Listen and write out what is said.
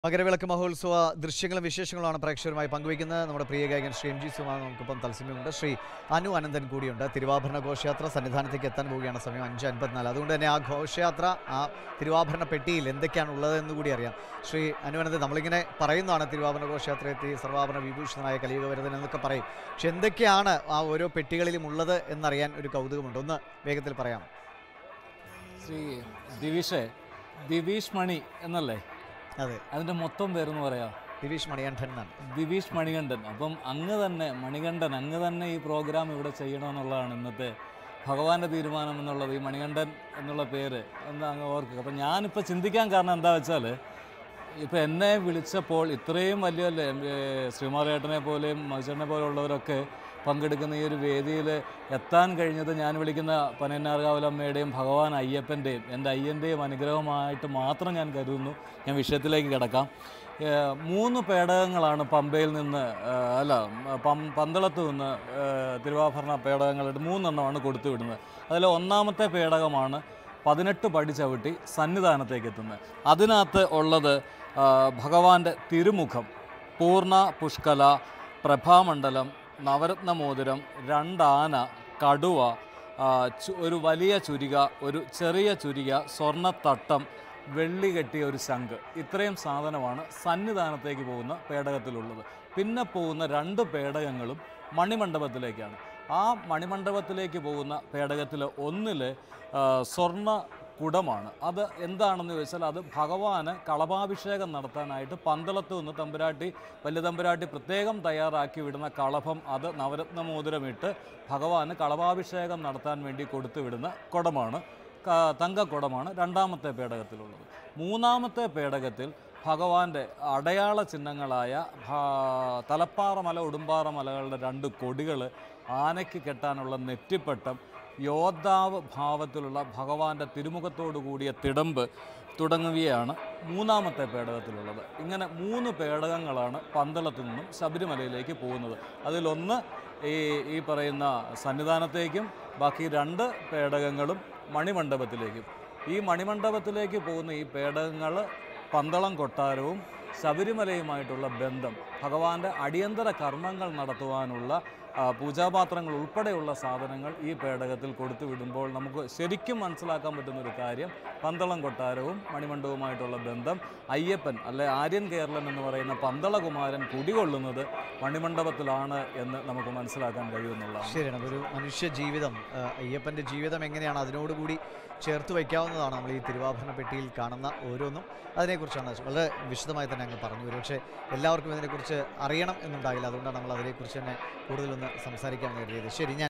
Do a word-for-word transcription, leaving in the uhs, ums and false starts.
മകരവിളക്ക് മഹോത്സവ ദൃശ്യങ്ങളും വിശേഷങ്ങളുമാണ് പ്രേക്ഷകരുമായി പങ്കുവയ്ക്കുന്നത്. നമ്മുടെ പ്രിയ ഗായകൻ ശ്രീ എം ജി സുമാണ് നമുക്കിപ്പം തത്സമയമുണ്ട്. ശ്രീ അനു അനന്തൻ കൂടിയുണ്ട്. തിരുവാഭരണ ഘോഷയാത്ര സന്നിധാനത്തേക്ക് എത്താൻ പോവുകയാണ്. സമയം അഞ്ച് അൻപത്തിനാല്. അതുകൊണ്ട് തന്നെ ആ ഘോഷയാത്ര, ആ തിരുവാഭരണ പെട്ടിയിൽ എന്തൊക്കെയാണ് ഉള്ളതെന്ന് കൂടി അറിയാം. ശ്രീ അനു അനന്തൻ, നമ്മളിങ്ങനെ പറയുന്നതാണ് തിരുവാഭരണ ഘോഷയാത്ര എത്തി സർവാഭരണ വിഭൂഷണനായ കലിയുഗവരതൻ എന്നൊക്കെ പറയും. പക്ഷെ എന്തൊക്കെയാണ് ആ ഓരോ പെട്ടികളിലും ഉള്ളത് എന്നറിയാൻ ഒരു കൗതുകമുണ്ട്. ഒന്ന് വേഗത്തിൽ പറയാം. ശ്രീ ദിവിഷേ ദിവീഷ് മണി എന്നല്ലേ അതെ, അതിൻ്റെ മൊത്തം പേരെന്ന് പറയാം? ദിവീഷ് മണികണ്ഠൻ എന്നാണ്. ദിവീഷ് മണികണ്ഠൻ. അപ്പം അങ്ങ് തന്നെ മണികണ്ഠൻ അങ്ങ് തന്നെ ഈ പ്രോഗ്രാം ഇവിടെ ചെയ്യണമെന്നുള്ളതാണ് ഇന്നത്തെ ഭഗവാന്റെ തീരുമാനം എന്നുള്ളത്. ഈ മണികണ്ഠൻ എന്നുള്ള പേര് എന്താ അങ്ങ് ഓർക്കുക. അപ്പം ഞാനിപ്പോൾ ചിന്തിക്കാൻ കാരണം എന്താ വെച്ചാൽ, ഇപ്പം എന്നെ വിളിച്ചപ്പോൾ ഇത്രയും വലിയ ശ്രീമാറേട്ടനെ പോലെയും മഹിചേട്ടനെ പോലെയുള്ളവരൊക്കെ പങ്കെടുക്കുന്ന ഈ ഒരു വേദിയിൽ എത്താൻ കഴിഞ്ഞത് ഞാൻ വിളിക്കുന്ന പനയന്നാർകാവിലമ്മയുടെയും ഭഗവാൻ അയ്യപ്പൻ്റെയും എൻ്റെ അയ്യൻ്റെയും അനുഗ്രഹമായിട്ട് മാത്രം ഞാൻ കരുതുന്നു. ഞാൻ വിഷയത്തിലേക്ക് കിടക്കാം. മൂന്ന് പേടകങ്ങളാണ് പമ്പയിൽ നിന്ന് അല്ല പം പന്തളത്ത് നിന്ന് തിരുവാഭരണ പേടകങ്ങളായിട്ട് മൂന്നെണ്ണമാണ് കൊടുത്തു വിടുന്നത്. അതിൽ ഒന്നാമത്തെ പേടകമാണ് പതിനെട്ട് പടി ചവിട്ടി സന്നിധാനത്തേക്ക് എത്തുന്നത്. അതിനകത്ത് ഉള്ളത് ഭഗവാന്റെ തിരുമുഖം, പൂർണ്ണ പുഷ്കല, പ്രഭാമണ്ഡലം, നവരത്നമോതിരം, രണ്ടാന, കടുവ, ഒരു വലിയ ചുരിക, ഒരു ചെറിയ ചുരിക, സ്വർണ്ണത്തട്ടം, വെള്ളി കെട്ടിയ ഒരു ശംഖ്. ഇത്രയും സാധനമാണ് സന്നിധാനത്തേക്ക് പോകുന്ന പേടകത്തിലുള്ളത്. പിന്നെ പോകുന്ന രണ്ട് പേടകങ്ങളും മണിമണ്ഡപത്തിലേക്കാണ്. ആ മണിമണ്ഡപത്തിലേക്ക് പോകുന്ന പേടകത്തിൽ ഒന്നിൽ സ്വർണ്ണ കുടമാണ്. അത് എന്താണെന്ന് ചോദിച്ചാൽ, അത് ഭഗവാന് കളഭാഭിഷേകം നടത്താനായിട്ട് പന്തളത്ത് നിന്ന് തമ്പുരാട്ടി വലിയ തമ്പുരാട്ടി പ്രത്യേകം തയ്യാറാക്കി വിടുന്ന കളഭം, അത് നവരത്നമോതിരമിട്ട് ഭഗവാന് കളഭാഭിഷേകം നടത്താൻ വേണ്ടി കൊടുത്തു വിടുന്ന കുടമാണ്, തങ്കക്കുടമാണ് രണ്ടാമത്തെ പേടകത്തിലുള്ളത്. മൂന്നാമത്തെ പേടകത്തിൽ ഭഗവാന്റെ അടയാള ചിഹ്നങ്ങളായ തലപ്പാറമല, ഉടുമ്പാറ മലകളുടെ രണ്ട് കൊടികൾ, ആനയ്ക്ക് കെട്ടാനുള്ള നെറ്റിപ്പട്ടം, യോദ്ധാവ് ഭാവത്തിലുള്ള ഭഗവാന്റെ തിരുമുഖത്തോടു കൂടിയ തിടമ്പ് തുടങ്ങിയവയാണ് മൂന്നാമത്തെ പേടകത്തിലുള്ളത്. ഇങ്ങനെ മൂന്ന് പേടകങ്ങളാണ് പന്തളത്തു നിന്നും ശബരിമലയിലേക്ക് പോകുന്നത്. അതിലൊന്ന് ഈ ഈ പറയുന്ന സന്നിധാനത്തേക്കും ബാക്കി രണ്ട് പേടകങ്ങളും മണിമണ്ഡപത്തിലേക്കും. ഈ മണിമണ്ഡപത്തിലേക്ക് പോകുന്ന ഈ പേടകങ്ങൾ പന്തളം കൊട്ടാരവും ശബരിമലയുമായിട്ടുള്ള ബന്ധം, ഭഗവാന്റെ അടിയന്തര കർമ്മങ്ങൾ നടത്തുവാനുള്ള പൂജാപാത്രങ്ങൾ ഉൾപ്പെടെയുള്ള സാധനങ്ങൾ ഈ പേടകത്തിൽ കൊടുത്തു വിടുമ്പോൾ നമുക്ക് ശരിക്കും മനസ്സിലാക്കാൻ പറ്റുന്നൊരു കാര്യം, പന്തളം കൊട്ടാരവും മണിമണ്ഡപവുമായിട്ടുള്ള ബന്ധം, അയ്യപ്പൻ അല്ലെ ആര്യൻ കേരളം എന്ന് പറയുന്ന പന്തളകുമാരൻ കുടികൊള്ളുന്നത് മണിമണ്ഡപത്തിലാണ് എന്ന് നമുക്ക് മനസ്സിലാക്കാൻ കഴിയുമെന്നുള്ളതാണ്. ശരിയാണ്. ഒരു മനുഷ്യ ജീവിതം, അയ്യപ്പൻ്റെ ജീവിതം എങ്ങനെയാണ് അതിനോടുകൂടി ചേർത്ത് വയ്ക്കാവുന്നതാണ് നമ്മൾ ഈ തിരുവാഭരണ പെട്ടിയിൽ കാണുന്ന ഓരോന്നും. അതിനെക്കുറിച്ചാണ് വളരെ വിശദമായി തന്നെ അങ്ങ് പറഞ്ഞു. ഒരുപക്ഷെ എല്ലാവർക്കും ഇതിനെക്കുറിച്ച് അറിയണം എന്നുണ്ടാകില്ല. അതുകൊണ്ടാണ് നമ്മൾ അതിനെക്കുറിച്ച് തന്നെ കൂടുതലൊന്ന് സംസാരിക്കാൻ കരുതിയത്. ശരി, ഞാൻ